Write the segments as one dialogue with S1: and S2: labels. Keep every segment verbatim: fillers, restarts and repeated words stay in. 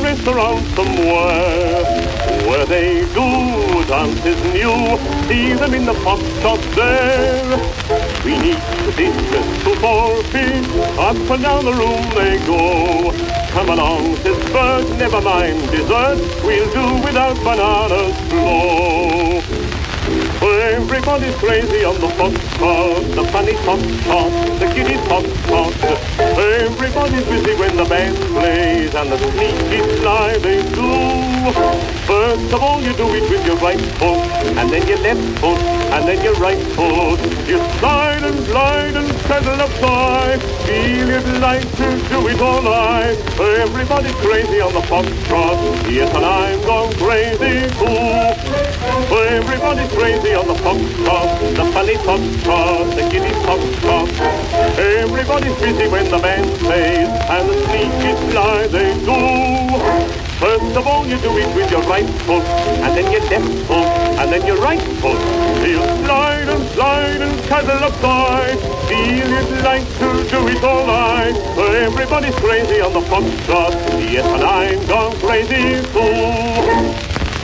S1: restaurant somewhere where they do dances new. See them in the foxtrot there. Between each dish, two, four feet, up and down the room they go. Come along, says Bert, never mind dessert, we'll do without bananas slow. Everybody's crazy on the foxtrot, the funny foxtrot, the giddy foxtrot. Everybody's busy when the band plays and the sneaky slide they do. First of all you do it with your right foot, and then your left foot, and then your right foot. You slide and slide and pedal upside, feel it like to do it all night. Everybody's crazy on the foxtrot, yes, and I'm gone crazy too. Everybody's crazy on the foxtrot, the funny foxtrot, the giddy foxtrot. Everybody's busy when the band plays and the sneaky slide they do. First of all you do it with your right foot, and then your left foot, and then your right foot. You slide and slide and cuddle upside, feel it like to do it all night. Everybody's crazy on the foxtrot, yes, and I'm gone crazy too.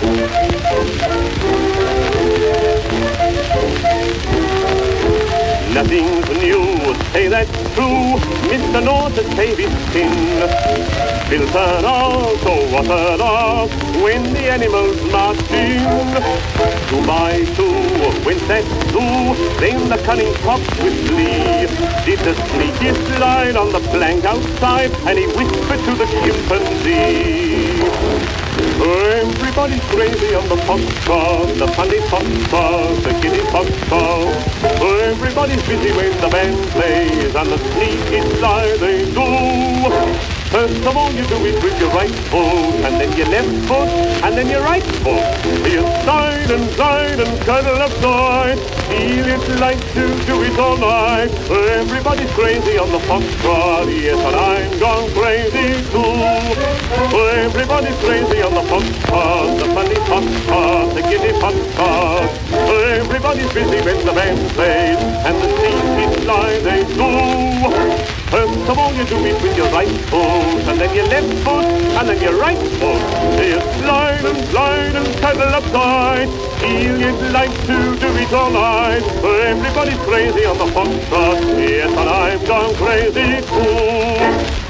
S1: Nothing's new, say that's true. Mister North has shaved his skin, filtered out or watered off when the animals marched in. Two by two, when that's two, then the cunning fox with glee did the sneaky slide on the plank outside, and he whispered to the chimpanzee. Everybody's crazy on the foxtrot, the funny foxtrot, the giddy foxtrot. Everybody's busy when the band plays and the sneaky slide they do. First of all you do it with your right foot, and then your left foot, and then your right foot. You slide and slide and cuddle upside, feel it like to do it all night. Everybody's crazy on the foxtrot, yes, and I'm gone crazy too. Everybody's crazy on the foxtrot, the funny foxtrot, the giddy foxtrot. Everybody's busy when the band plays and the sneaky slide they do. First of all you do it with your right foot, and then your left foot, and then your right foot. You slide and slide and cuddle upside, feel you'd like to do it all night. Everybody's crazy on the foxtrot, yes, and I'm gone crazy too.